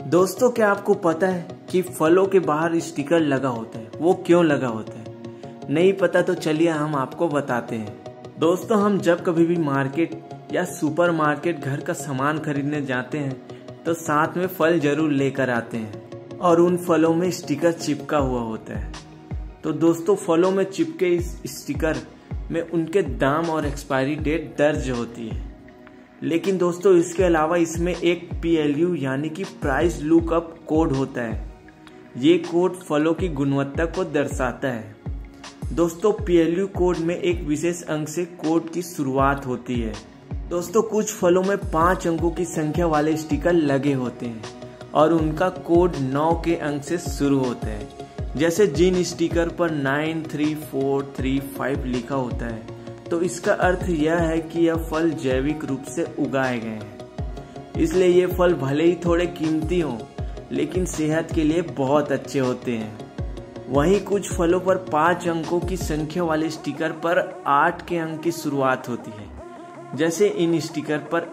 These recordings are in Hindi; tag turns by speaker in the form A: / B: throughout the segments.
A: दोस्तों, क्या आपको पता है कि फलों के बाहर स्टिकर लगा होता है? वो क्यों लगा होता है? नहीं पता तो चलिए हम आपको बताते हैं। दोस्तों, हम जब कभी भी मार्केट या सुपरमार्केट घर का सामान खरीदने जाते हैं तो साथ में फल जरूर लेकर आते हैं और उन फलों में स्टिकर चिपका हुआ होता है। तो दोस्तों, फलों में चिपके इस स्टिकर में उनके दाम और एक्सपायरी डेट दर्ज होती है। लेकिन दोस्तों, इसके अलावा इसमें एक PLU यानी कि प्राइस लुकअप कोड होता है। ये कोड फलों की गुणवत्ता को दर्शाता है। दोस्तों, PLU कोड में एक विशेष अंक से कोड की शुरुआत होती है। दोस्तों, कुछ फलों में 5 अंकों की संख्या वाले स्टिकर लगे होते हैं और उनका कोड 9 के अंक से शुरू होता है। जैसे जिन स्टिकर पर 93435 लिखा होता है तो इसका अर्थ यह है कि यह फल जैविक रूप से उगाए गए हैं। इसलिए ये फल भले ही थोड़े कीमती हों लेकिन सेहत के लिए बहुत अच्छे होते हैं। वहीं कुछ फलों पर 5 अंकों की संख्या वाले स्टिकर पर 8 के अंक की शुरुआत होती है। जैसे इन स्टिकर पर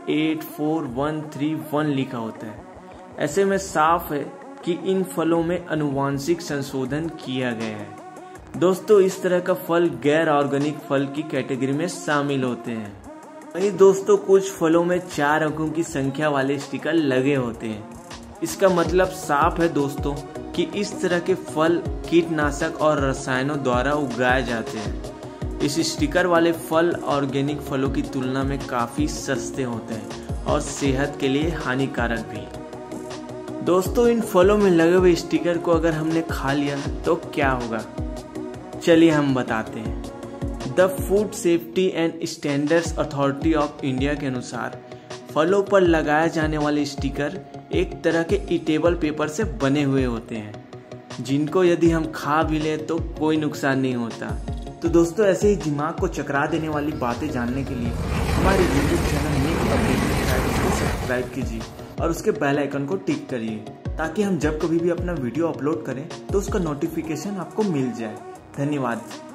A: 84131 लिखा होता है। ऐसे में साफ है कि इन फलों में आनुवांशिक संशोधन किया गया है। दोस्तों, इस तरह का फल गैर ऑर्गेनिक फल की कैटेगरी में शामिल होते हैं। वहीं दोस्तों, कुछ फलों में 4 अंकों की संख्या वाले स्टिकर लगे होते हैं। इसका मतलब साफ है दोस्तों कि इस तरह के फल कीटनाशक और रसायनों द्वारा उगाए जाते हैं। इस स्टिकर वाले फल ऑर्गेनिक फलों की तुलना में काफी सस्ते होते हैं और सेहत के लिए हानिकारक भी। दोस्तों, इन फलों में लगे हुए स्टिकर को अगर हमने खा लिया तो क्या होगा? चलिए हम बताते हैं। The Food Safety and Standards Authority of India के अनुसार फलों पर लगाए जाने वाले स्टिकर एक तरह के ईटेबल पेपर से बने हुए होते हैं, जिनको यदि हम खा भी लें तो कोई नुकसान नहीं होता। तो दोस्तों, ऐसे ही दिमाग को चकरा देने वाली बातें जानने के लिए हमारे YouTube चैनल न्यू अपडेट को सब्सक्राइब कीजिए और उसके बेल आइकन को टिक करिए ताकि हम जब कभी भी अपना वीडियो अपलोड करें तो उसका नोटिफिकेशन आपको मिल जाए। धन्यवाद।